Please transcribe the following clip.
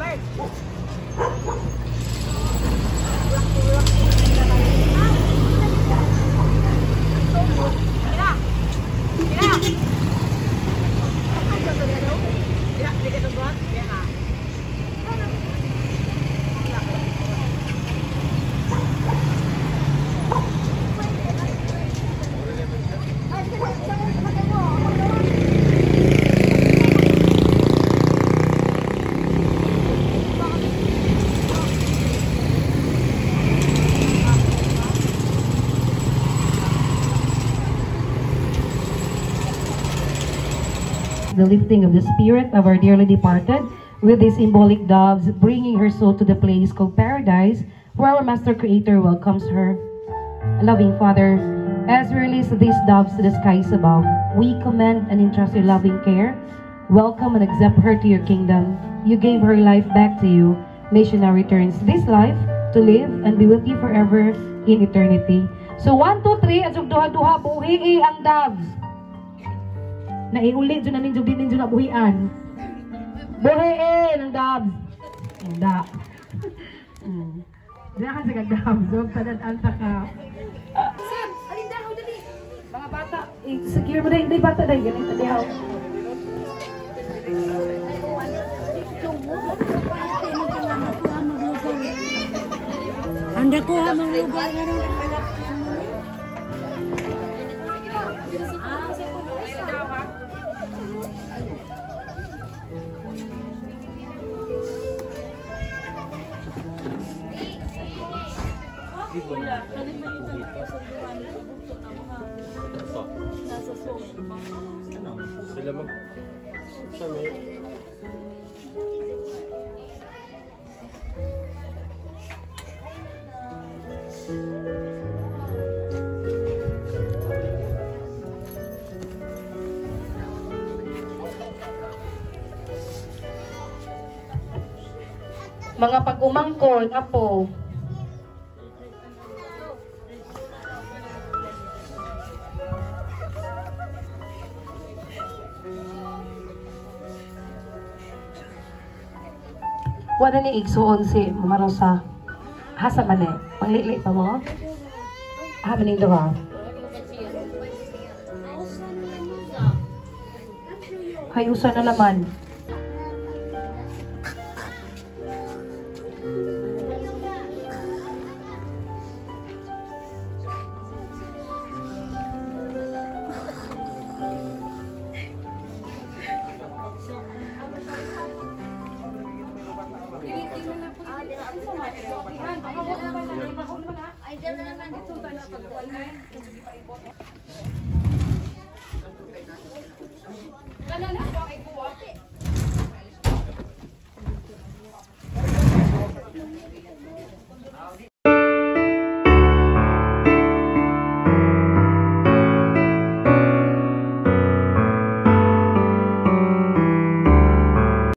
The lifting of the spirit of our dearly departed with these symbolic doves, bringing her soul to the place called paradise, where our Master Creator welcomes her. Loving Father, as we release these doves to the skies above, we commend and entrust your loving care. Welcome and accept her to your kingdom. You gave her life back to you. May she now returns this life to live and be with you forever in eternity. So 1, 2, 3, at duha-duha, buhi ang doves. Naiulit dyan na ninyo din ninyo na buhian. Buhiin ang doves. Ang da. Diyan sa kag-doves. Huwag panad-anta ka. Sam, alin dahaw dali. Mga bata, secure mo na hindi bata dahil ganito dihaw. Anda ko ha mga lugar nga rin. Sila mag sabi mga pag-umangkol, apo. Wala ni igsuon si Mama Rosa. Hasa man eh. Panglili pa mo? Maning doha. Hayusan na naman. Kanan ako ay buwak.